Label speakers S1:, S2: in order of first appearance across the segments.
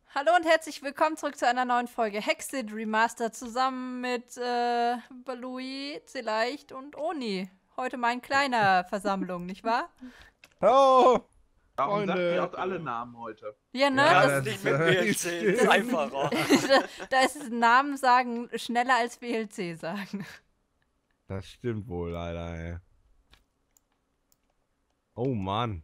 S1: Hallo und herzlich willkommen zurück zu einer neuen Folge Hexed Remastered zusammen mit Balui, Vielleicht und Oni. Heute mal in kleiner Versammlung, nicht wahr?
S2: Oh,
S3: Warum sagt ihr
S2: Freunde.
S3: auch alle Namen heute?
S1: Ja, ne?
S2: Ja,
S1: das,
S2: das
S4: Nicht mit WLC, ist
S2: stimmt.
S4: einfacher.
S1: da ist Namen sagen schneller als WLC sagen.
S2: Das stimmt wohl leider, ey. Oh Mann.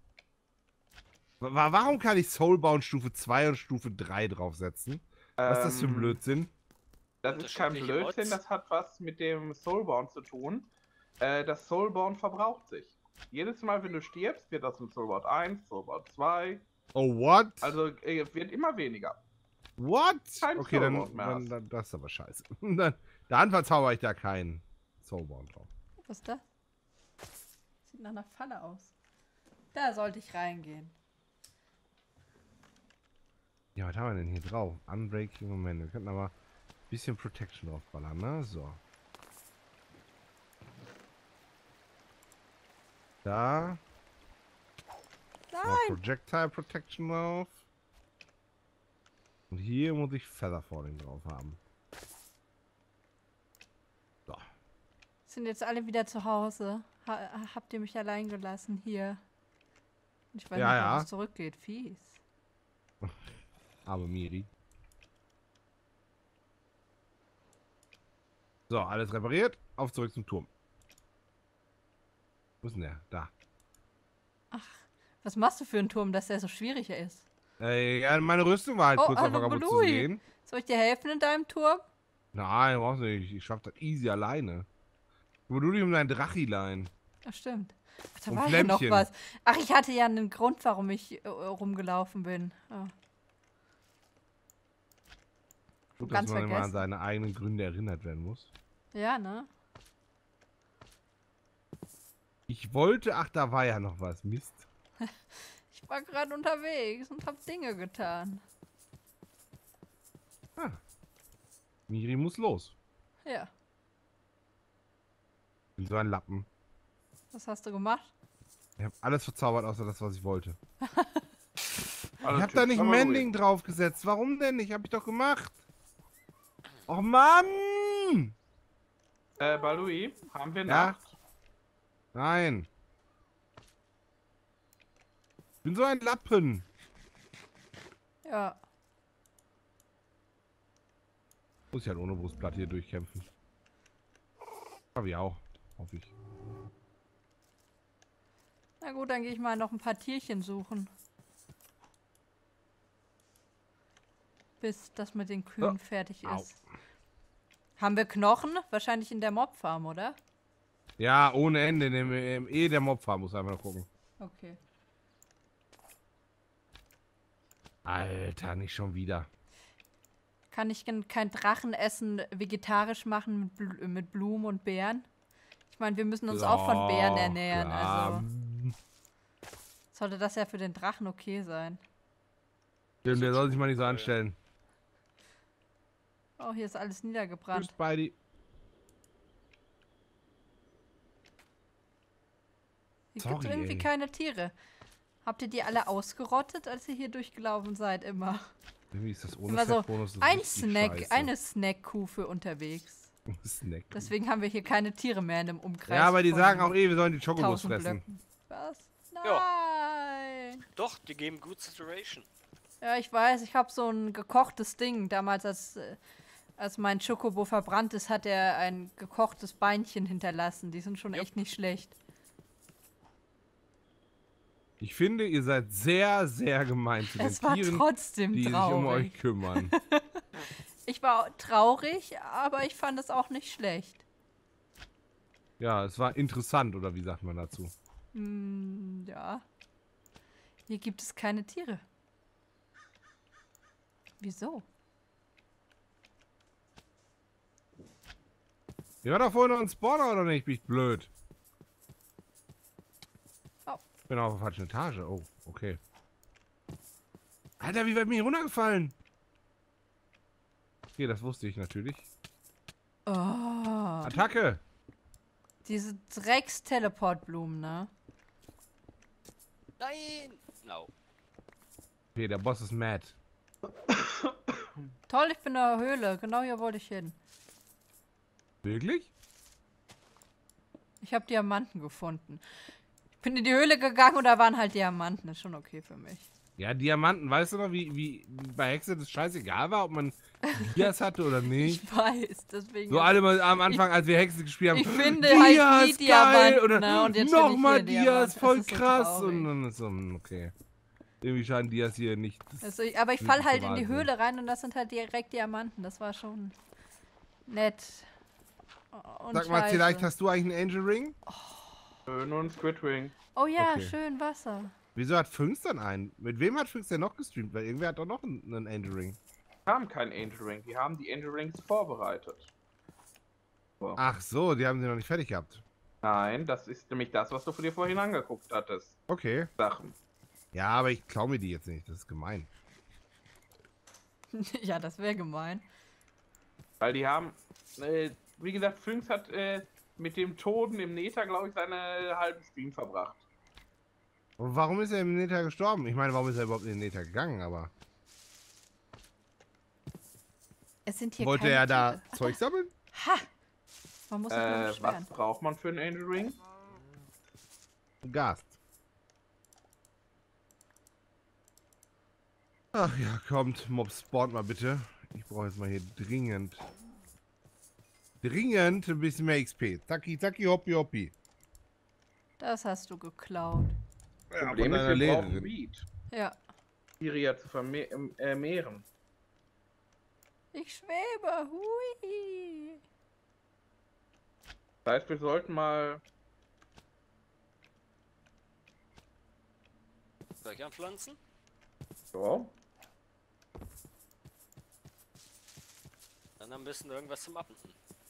S2: Warum kann ich Soulbound Stufe 2 und Stufe 3 draufsetzen? Was ist das für ein Blödsinn?
S3: Das ist kein
S4: Unterschiedliche
S3: Blödsinn,
S4: Mods.
S3: das hat was mit dem Soulbound zu tun. Das Soulbound verbraucht sich. Jedes Mal, wenn du stirbst, wird das im Soulbound 1, Soulbound 2.
S2: Oh, what?
S3: Also wird immer weniger.
S2: What?
S3: Kein
S2: Okay,
S3: Soulbound mehr hast.
S2: dann das ist aber scheiße. Dann verzauber ich da keinen Soulbound drauf.
S1: Was ist das? Sieht nach einer Falle aus. Da sollte ich reingehen.
S2: Ja, was haben wir denn hier drauf? Unbreaking Moment. Wir könnten aber ein bisschen Protection draufballern, ne? So. Da. Noch
S1: Nein!
S2: Projectile Protection drauf. Und hier muss ich Feather Falling drauf haben. So.
S1: Sind jetzt alle wieder zu Hause. Habt ihr mich allein gelassen hier? Ich weiß
S2: Ja,
S1: nicht,
S2: ja.
S1: ob es zurückgeht. Fies.
S2: Aber Miri. So, alles repariert. Auf zurück zum Turm. Wo ist denn der? Da.
S1: Was machst du für einen Turm, dass der so schwierig ist?
S2: Ja, meine Rüstung war halt kurz
S1: hallo,
S2: davor kaputt zu
S1: Balui.
S2: sehen.
S1: Soll ich dir helfen in deinem Turm?
S2: Nein, brauchst du nicht. Ich schaff das easy alleine. Wo du dich um dein Drachilein.
S1: Ach, stimmt. Ach, da
S2: Und
S1: war ja noch
S2: Flämmchen.
S1: was. Ach, ich hatte ja einen Grund, warum ich rumgelaufen bin. Oh.
S2: Gut,
S1: Ganz
S2: dass man immer an
S1: vergessen.
S2: seine eigenen Gründe erinnert werden muss.
S1: Ja, ne?
S2: Ich wollte, ach, da war ja noch was. Mist.
S1: Ich war gerade unterwegs und hab Dinge getan.
S2: Ah. Miri muss los.
S1: Ja.
S2: Bin so ein Lappen.
S1: Was hast du gemacht?
S2: Ich habe alles verzaubert, außer das, was ich wollte.
S3: Also
S2: Ich hab da nicht Mending draufgesetzt. Warum denn nicht? Hab ich doch gemacht. Och Mann!
S3: Balui, haben wir
S2: Ja?
S3: Nacht?
S2: Nein. Ich bin so ein Lappen.
S1: Ja.
S2: Muss ich halt ohne Brustplatte hier durchkämpfen. Hab ich auch. Hoffe ich.
S1: Na gut, dann gehe ich mal noch ein paar Tierchen suchen. Bis das mit den Kühen fertig
S2: Au.
S1: ist. Haben wir Knochen? Wahrscheinlich in der Mobfarm, oder?
S2: Ja, ohne Ende. Der Mobfarm muss einfach noch gucken.
S1: Okay.
S2: Alter, nicht schon wieder.
S1: Kann ich kein Drachenessen vegetarisch machen mit Blumen und Beeren? Ich meine, wir müssen uns auch von Beeren ernähren, also sollte das ja für den Drachen okay sein.
S2: Stimmt, der soll sich mal nicht so anstellen.
S1: Oh, hier ist alles niedergebrannt.
S2: Tschüss, Spidey.
S1: Hier gibt
S2: Sorry,
S1: es irgendwie
S2: ey.
S1: keine Tiere. Habt ihr die alle ausgerottet, als ihr hier durchgelaufen seid, immer?
S2: Irgendwie ist das ohne
S1: Immer so
S2: Set-Bonus
S1: ein
S2: richtig
S1: Snack,
S2: scheiße.
S1: eine Snack-Kuh für unterwegs.
S2: Snack.
S1: Deswegen haben wir hier keine Tiere mehr in einem Umkreis.
S2: Ja, aber die
S1: von
S2: sagen auch wir sollen die Chocobos
S1: 1000
S2: fressen.
S1: Blöcken. Was? Nein!
S4: Doch, die geben Good Situation.
S1: Ja, ich weiß, ich habe so ein gekochtes Ding. Damals, als mein Chocobo verbrannt ist, hat er ein gekochtes Beinchen hinterlassen. Die sind schon echt nicht schlecht.
S2: Ich finde, ihr seid sehr, sehr gemein zu den
S1: Es war
S2: Tieren,
S1: trotzdem
S2: die sich um euch
S1: traurig.
S2: kümmern.
S1: Ich war traurig, aber ich fand es auch nicht schlecht.
S2: Ja, es war interessant, oder wie sagt man dazu?
S1: Ja. Hier gibt es keine Tiere. Wieso?
S2: Ihr war doch vorhin noch ein Spawner, oder nicht? Bin ich blöd?
S1: Oh.
S2: Ich bin auf der falschen Etage. Oh, okay. Alter, wie weit bin ich runtergefallen? Okay, das wusste ich natürlich.
S1: Oh.
S2: Attacke!
S1: Diese Drecks-Teleport-Blumen, ne?
S4: Nein! No.
S2: Okay, der Boss ist mad.
S1: Toll, ich bin in der Höhle. Genau hier wollte ich hin.
S2: Wirklich?
S1: Ich habe Diamanten gefunden. Ich bin in die Höhle gegangen und da waren halt Diamanten. Ist schon okay für mich.
S2: Ja, Diamanten, weißt du noch, wie bei Hexe das scheißegal war, ob man Dias hatte oder nicht?
S1: Ich weiß, deswegen.
S2: So alle mal am Anfang, als wir Hexe gespielt haben.
S1: Ich finde halt nie Diamanten.
S2: Oder
S1: Na, und jetzt
S2: nochmal
S1: finde ich hier
S2: Dias,
S1: Diamanten.
S2: voll
S1: Das ist so
S2: krass.
S1: traurig.
S2: Und dann ist so, okay. Irgendwie scheinen Dias hier nicht.
S1: Also, aber ich
S2: nicht
S1: fall
S2: zu
S1: halt in
S2: wahr
S1: die
S2: sein.
S1: Höhle rein und das sind halt direkt Diamanten. Das war schon nett. Und
S2: Sag mal,
S1: scheiße.
S2: vielleicht hast du eigentlich einen Angel Ring?
S3: Nur ein Squid Ring.
S1: Oh ja,
S2: Okay.
S1: schön Wasser.
S2: Wieso hat Fünx dann einen? Mit wem hat Fünx denn noch gestreamt? Weil irgendwer hat doch noch einen Angel Ring.
S3: Die haben keinen Angel Ring. Die haben die Angel Rings vorbereitet. So.
S2: Ach so, die haben sie noch nicht fertig gehabt.
S3: Nein, das ist nämlich das, was du dir vorhin angeguckt hattest.
S2: Okay.
S3: Sachen.
S2: Ja, aber ich klaue mir die jetzt nicht. Das ist gemein.
S1: Ja, das wäre gemein.
S3: Weil die haben, wie gesagt, Fünx hat mit dem Toten im Nether, glaube ich, seine halben Stream verbracht.
S2: Und warum ist er im Nether gestorben? Ich meine, warum ist er überhaupt in den Nether gegangen? Aber
S1: Es sind hier
S2: wollte
S1: keine
S2: er da
S1: Tiere.
S2: Zeug sammeln?
S1: Ha! Man muss sich nur
S3: Was
S1: beschweren.
S3: braucht man für einen Angel Ring?
S2: Gast. Ach ja, kommt, Mob spawnt mal bitte. Ich brauche jetzt mal hier dringend ein bisschen mehr XP. Zacki, zacki, hoppi, hoppi.
S1: Das hast du geklaut.
S2: Ja,
S3: Problem
S2: von
S3: ist,
S2: deiner
S3: wir brauchen
S2: Lehrerin.
S3: Weed.
S1: Ja.
S3: Iria zu vermehren.
S1: Ich schwebe. Hui.
S3: Das heißt, wir sollten mal...
S4: Soll ich anpflanzen?
S3: So.
S4: Dann am besten irgendwas zum Abenden.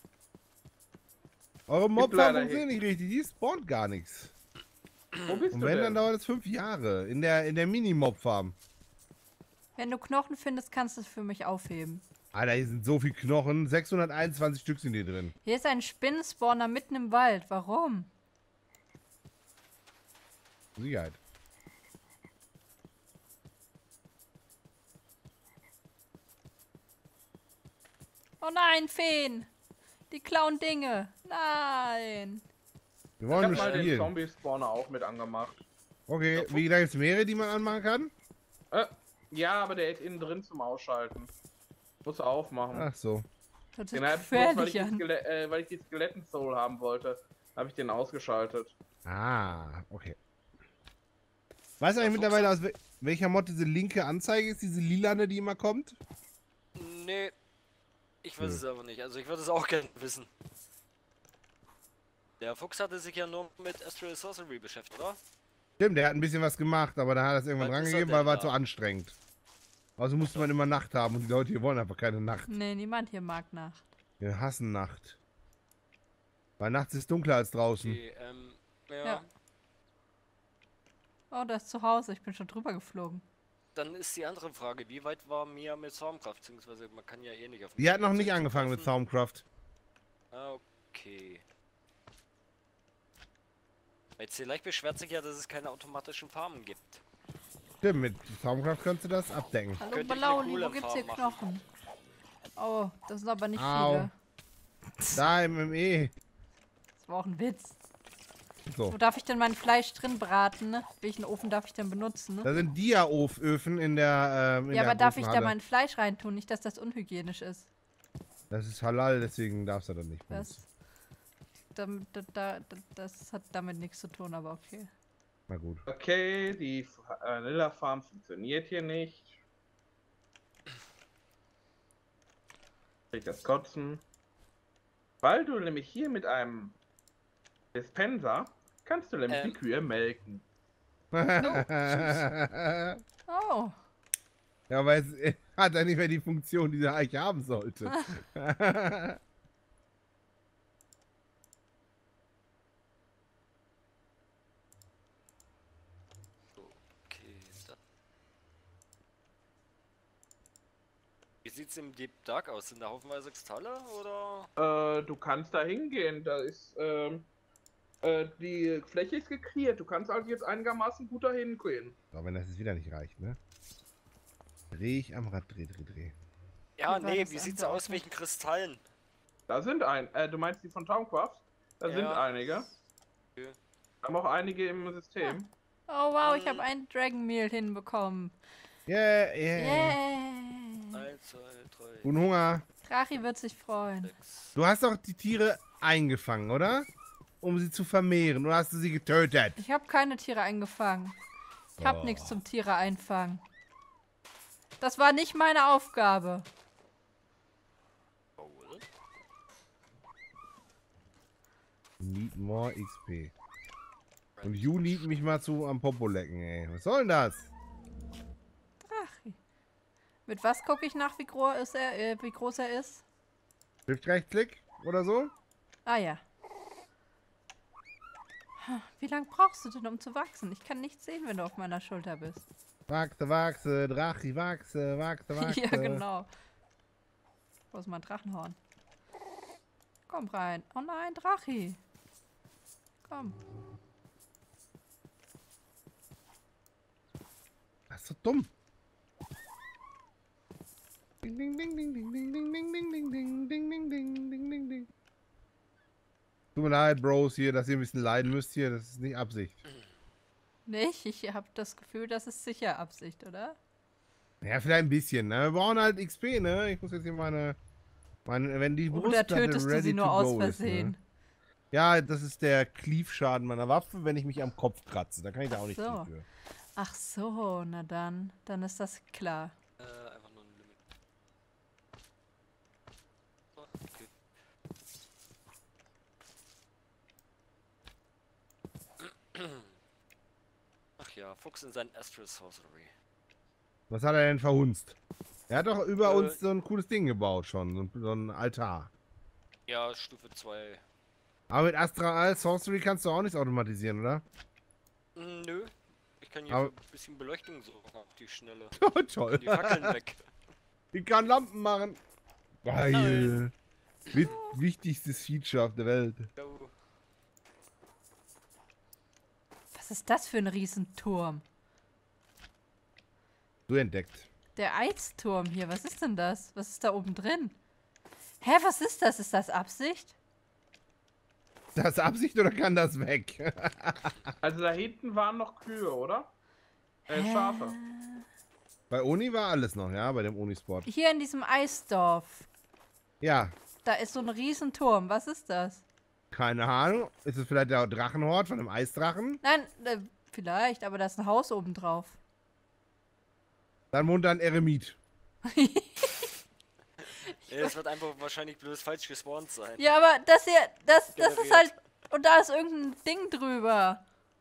S2: Eure Mobs
S3: leider
S2: funktionieren nicht richtig, die spawnt gar nichts.
S3: Wo bist
S2: Und
S3: du
S2: wenn, dann
S3: denn?
S2: dauert es 5 Jahre. In der Mini-Mob-Farm.
S1: Wenn du Knochen findest, kannst du es für mich aufheben.
S2: Alter, hier sind so viele Knochen. 621 Stück sind hier drin.
S1: Hier ist ein Spinnenspawner mitten im Wald. Warum?
S2: Sicherheit.
S1: Oh nein, Feen! Die klauen Dinge. Nein.
S2: Wir
S3: Ich
S2: wollen
S3: hab
S2: nur
S3: mal den
S2: spielen.
S3: Zombie-Spawner auch mit angemacht.
S2: Okay, wie da gibt es mehrere, die man anmachen kann?
S3: Ja, aber der ist innen drin zum Ausschalten. Muss aufmachen.
S2: Ach so.
S1: Das
S3: Den
S1: ist
S3: hab ich bloß,
S1: gefährlich an.
S3: weil ich die Skeletten-Soul haben wollte, habe ich den ausgeschaltet.
S2: Ah, okay. Weißt du eigentlich mittlerweile, aus welcher Mod diese linke Anzeige ist? Diese lilane, die immer kommt?
S4: Nee. Ich weiß es aber nicht. Also ich würde es auch gerne wissen. Der Fuchs hatte sich ja nur mit Astral Sorcery beschäftigt, oder?
S2: Stimmt, der hat ein bisschen was gemacht, aber dann hat er es irgendwann
S4: Was ist er
S2: drangegeben,
S4: denn
S2: weil war
S4: da?
S2: zu anstrengend. Also musste man immer Nacht haben und die Leute hier wollen einfach keine Nacht.
S1: Nee, niemand hier mag Nacht.
S2: Wir hassen Nacht. Weil nachts ist dunkler als draußen.
S4: Okay, ja.
S1: Ja. Oh, das ist zu Hause. Ich bin schon drüber geflogen.
S4: Dann ist die andere Frage, wie weit war Mia mit Stormcraft? Beziehungsweise man kann ja eh nicht auf
S2: Die hat noch nicht
S4: Zugreifen.
S2: angefangen mit Stormcraft.
S4: Ah, okay. Jetzt vielleicht beschwert sich ja, dass es keine automatischen Farmen gibt.
S2: Stimmt, mit Stormcraft kannst du das abdecken.
S1: Hallo
S4: Könnte ich
S1: Balauli,
S4: eine
S1: wo
S4: coole
S1: gibt's hier
S4: Farm
S1: Knochen? Oh, das sind aber nicht
S2: Au.
S1: viele.
S2: Da im ME.
S1: Das war auch ein Witz.
S2: So.
S1: Wo darf ich denn mein Fleisch drin braten? Ne? Welchen Ofen darf ich denn benutzen? Ne?
S2: Da sind Dia-Öfen in der
S1: Ja, aber darf ich da
S2: Ofenhalle.
S1: mein Fleisch reintun? Nicht, dass das unhygienisch ist.
S2: Das ist halal, deswegen darfst du das nicht benutzen.
S1: Das hat damit nichts zu tun, aber okay.
S2: Na gut.
S3: Okay, die Vanilla Farm funktioniert hier nicht. Ich das Kotzen. Weil du nämlich hier mit einem Dispenser kannst du nämlich die Kühe melken.
S1: Oh,
S2: Ja, weil es hat ja nicht mehr die Funktion, die er eigentlich haben sollte.
S4: Okay, wie sieht's im Deep Dark aus? Sind da haufenweise Kristalle oder?
S3: Du kannst da hingehen. Da ist die Fläche ist geklärt. Du kannst also jetzt einigermaßen gut dahin gehen.
S2: So, wenn das jetzt wieder nicht reicht, ne? Dreh ich am Rad, dreh.
S4: Ja,
S1: war
S4: nee,
S1: das
S4: wie sieht's aus? Welchen Kristallen?
S3: Da sind du meinst die von Thaumcraft? Da sind einige.
S4: Okay.
S3: Haben auch einige im System.
S1: Oh wow, ich habe ein Dragon Meal hinbekommen.
S2: Yeah.
S1: Yeah.
S4: 1, 2, 3,
S2: Guten Hunger.
S1: Drachi wird sich freuen.
S4: 6.
S2: Du hast doch die Tiere eingefangen, oder? Um sie zu vermehren. Oder hast du sie getötet?
S1: Ich habe keine Tiere eingefangen. Ich habe nichts zum Tiere einfangen. Das war nicht meine Aufgabe.
S2: Need more XP. Und you need mich mal am Popo lecken, ey. Was soll denn das?
S1: Drachi. Mit was gucke ich nach, wie groß er ist?
S2: Shift-Rechtsklick oder so?
S1: Ah ja. Wie lange brauchst du denn, um zu wachsen? Ich kann nichts sehen, wenn du auf meiner Schulter bist.
S2: Wachse, Drachi, wachse.
S1: Ja, genau. Wo ist mein Drachenhorn? Komm rein. Oh nein, Drachi. Komm.
S2: Das ist so dumm. Ding, ding, ding, ding, ding, ding, ding, ding, ding, ding, ding, ding, ding, ding, ding, ding, ding. Tut mir leid, Bros, hier, dass ihr ein bisschen leiden müsst hier. Das ist nicht Absicht.
S1: Nicht? Ich habe das Gefühl, das ist sicher Absicht, oder?
S2: Ja, vielleicht ein bisschen, ne? Wir brauchen halt XP, ne? Ich muss jetzt hier meine wenn die
S1: Oder
S2: Brustplatte
S1: tötest du
S2: ready
S1: sie nur
S2: to
S1: aus
S2: go ist,
S1: Versehen?
S2: ne? Ja, das ist der Cleave-Schaden meiner Waffe, wenn ich mich am Kopf kratze. Da kann ich da auch nicht
S1: so.
S2: viel für.
S1: Ach so, na dann. Dann ist das klar.
S4: Einfach nur ein Limit. Okay. Ach ja, Fuchs in sein Astral Sorcery.
S2: Was hat er denn verhunzt? Er hat doch über uns so ein cooles Ding gebaut schon. So ein Altar.
S4: Ja, Stufe 2.
S2: Aber mit Astral Sorcery kannst du auch nichts automatisieren, oder?
S4: Nö. Ich kann hier
S2: Aber-
S4: ein bisschen Beleuchtung sorgen auf die Schnelle.
S2: Oh, toll.
S4: Die Fackeln weg.
S2: Ich kann Lampen machen. Geil. Wichtigstes Feature auf der Welt.
S4: Go.
S1: Was ist das für ein Riesenturm?
S2: Du entdeckt.
S1: Der Eizturm hier, was ist denn das? Was ist da oben drin? Hä, was ist das? Ist das Absicht?
S2: Ist das Absicht oder kann das weg?
S3: Also da hinten waren noch Kühe, oder? Schafe.
S2: Bei Oni war alles noch, ja, bei dem Oni-Spot.
S1: Hier in diesem Eisdorf.
S2: Ja,
S1: Da ist so ein Riesenturm. Was ist das?
S2: keine Ahnung. Ist es vielleicht der Drachenhort von dem Eisdrachen?
S1: Nein, vielleicht, aber da ist ein Haus oben drauf.
S2: Dann wohnt da ein Eremit.
S4: Ja, das wird einfach wahrscheinlich bloß falsch gespawnt sein.
S1: Ja, aber das hier, das ist
S4: Generiert.
S1: halt... Und da ist irgendein Ding drüber.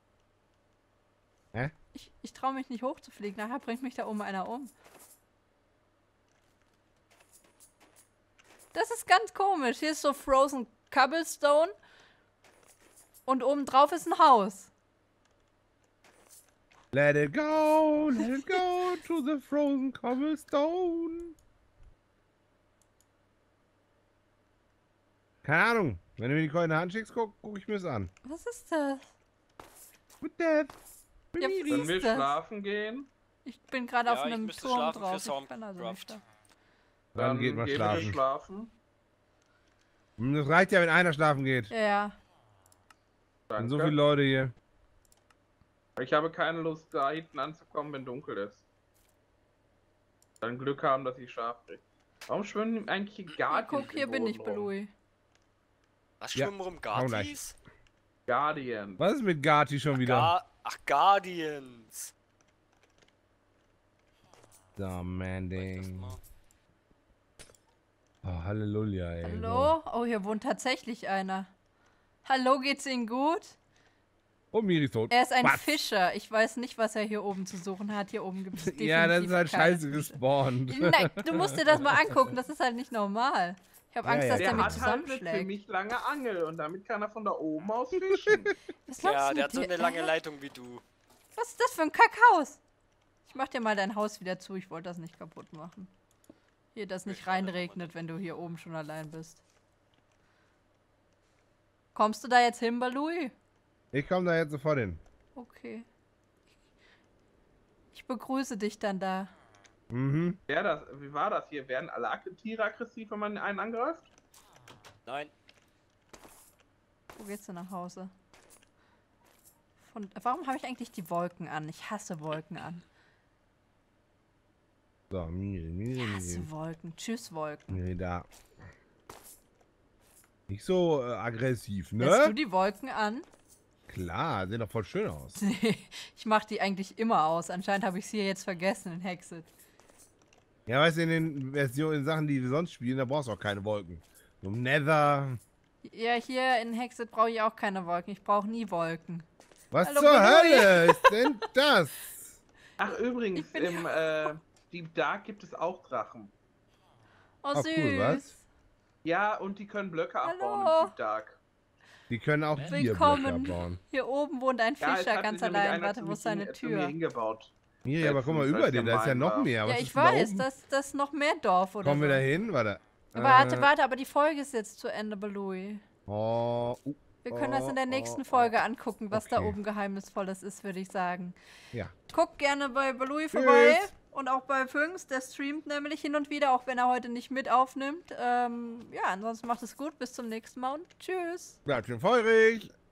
S2: Hä?
S1: Ich traue mich nicht hochzufliegen. Nachher bringt mich da oben einer um. Das ist ganz komisch. Hier ist so Frozen Cobblestone. Und oben drauf ist ein Haus.
S2: Let it go to the frozen cobblestone. Keine Ahnung. Wenn du mir die goldene Hand schickst, guck ich mir das an.
S1: Was ist das?
S2: With that.
S1: Ja,
S3: Sollen
S1: wie
S3: wir
S1: ist das?
S3: schlafen gehen?
S1: Ich bin gerade auf
S4: Ja, ich
S1: einem
S4: müsste
S1: Turm
S4: schlafen
S1: drauf.
S4: für
S1: Ich kann also nicht
S4: Soundcraft.
S1: da.
S2: Dann geht mal
S3: gehen
S2: schlafen.
S3: wir schlafen.
S2: Das reicht ja, wenn einer schlafen geht.
S1: Ja.
S2: Sind so
S3: Danke.
S2: viele Leute hier.
S3: Ich habe keine Lust, da hinten anzukommen, wenn dunkel ist. Dann Glück haben, dass ich scharf kriege. Warum schwimmen eigentlich hier
S1: Ja,
S3: Guardians
S1: guck, hier
S3: im
S1: bin ich,
S3: Boden rum?
S1: Belui.
S4: Was
S2: Ja,
S4: schwimmen rum?
S2: komm gleich.
S4: Gatis?
S3: Guardian.
S2: Was ist mit Gati schon wieder?
S4: Ach, Guardians.
S2: So, man,
S4: Das
S2: Ding.
S4: mal.
S2: Oh, Halleluja, ey.
S1: Hallo? Oh, hier wohnt tatsächlich einer. Hallo, geht's Ihnen gut?
S2: So. Oh, Miri ist tot.
S1: Er ist ein
S2: Was?
S1: Fischer. Ich weiß nicht, was er hier oben zu suchen hat. Hier oben gibt es definitiv
S2: Ja, das ist halt
S1: keine
S2: scheiße
S1: Fische.
S2: gespawnt.
S1: Nein, du musst dir das mal angucken. Das ist halt nicht normal. Ich habe
S2: Ja,
S1: Angst,
S2: ja.
S1: dass
S3: Der
S1: der mich
S3: hat halt eine
S1: zusammenschlägt.
S3: ziemlich lange Angel und damit kann er von da oben aus fischen.
S1: Was ist
S4: Ja,
S1: los
S4: der hat so
S1: mit
S4: eine
S1: dir?
S4: lange Leitung wie du.
S1: Was ist das für ein Kackhaus? Ich mach dir mal dein Haus wieder zu. Ich wollte das nicht kaputt machen. Hier, dass nicht reinregnet, wenn du hier oben schon allein bist. Kommst du da jetzt hin, Balui?
S2: Ich komme da jetzt sofort hin.
S1: Okay. Ich begrüße dich dann da.
S2: Mhm.
S3: Wie war das hier? Werden alle Tiere aggressiv, wenn man einen angreift?
S4: Nein.
S1: Wo geht's denn nach Hause? Warum habe ich eigentlich die Wolken an? Ich hasse Wolken an.
S2: So,
S1: Ich hasse Wolken. Tschüss, Wolken.
S2: Nee, da. Nicht so aggressiv, ne?
S1: Lässt du die Wolken an?
S2: Klar, sehen doch voll schön aus.
S1: Nee, ich mache die eigentlich immer aus. Anscheinend habe ich sie jetzt vergessen in Hexit.
S2: Ja, weißt du, in den Versionen, in Sachen, die wir sonst spielen, da brauchst du auch keine Wolken. So Nether.
S1: Ja, hier in Hexit brauche ich auch keine Wolken. Ich brauche nie Wolken.
S2: Was
S1: Hallo,
S2: zur
S1: Balui.
S2: Hölle ist denn das?
S3: Ach, übrigens,
S1: Ich bin-
S3: im Deep Dark gibt es auch Drachen.
S1: Oh,
S2: Ah,
S1: süß.
S2: cool, was?
S3: Ja, und die können Blöcke abbauen
S1: Hallo.
S3: im Deep Dark.
S2: Die können auch Tierblöcke
S1: Willkommen.
S2: abbauen.
S1: Hier oben wohnt ein
S3: Ja, es
S1: Fischer
S3: hat
S1: ganz
S3: sich nämlich
S1: allein.
S3: einer
S1: Warte, wo ist seine
S3: zu mir
S1: Tür?
S3: hingebaut.
S2: Hier, aber guck mal,
S3: Letztens,
S2: über
S3: als
S2: dir, da ist ja
S3: gemein
S2: noch
S3: war.
S2: mehr.
S1: Ja,
S2: Was
S1: ich
S2: ist denn da
S1: weiß,
S2: oben?
S1: das ist noch mehr Dorf oder
S2: Kommen wir
S1: so.
S2: da hin? Warte.
S1: Warte, aber die Folge ist jetzt zu Ende, Balui.
S2: Oh,
S1: Wir können das in der nächsten Folge angucken, was da
S2: Okay.
S1: oben Geheimnisvolles ist, würde ich sagen.
S2: ja.
S1: Guckt gerne bei Balui vorbei
S2: Tschüss.
S1: und auch bei Fünx, der streamt nämlich hin und wieder, auch wenn er heute nicht mit aufnimmt. Ja, ansonsten macht es gut, bis zum nächsten Mal und tschüss.
S2: Bleibt schön feurig.